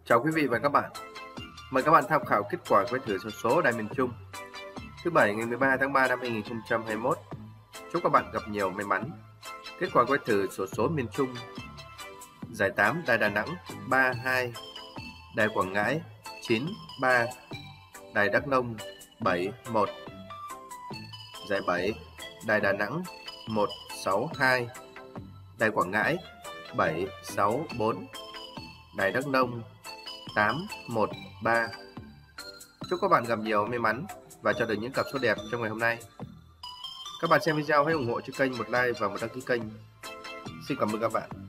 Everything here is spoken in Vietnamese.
Chào quý vị và các bạn. Mời các bạn tham khảo kết quả quay thử xổ số Đài miền Trung thứ Bảy ngày 13 tháng 3 năm 2021. Chúc các bạn gặp nhiều may mắn. Kết quả quay thử xổ số miền Trung: giải 8 Đài Đà Nẵng 32, Đài Quảng Ngãi 93, Đài Đắk Nông 71, giải 7 Đài Đà Nẵng 162, Đài Quảng Ngãi 764, Đài Đắk Nông 813. Chúc các bạn gặp nhiều may mắn và chọn được những cặp số đẹp trong ngày hôm nay. Các bạn xem video hãy ủng hộ cho kênh một like và một đăng ký kênh. Xin cảm ơn các bạn.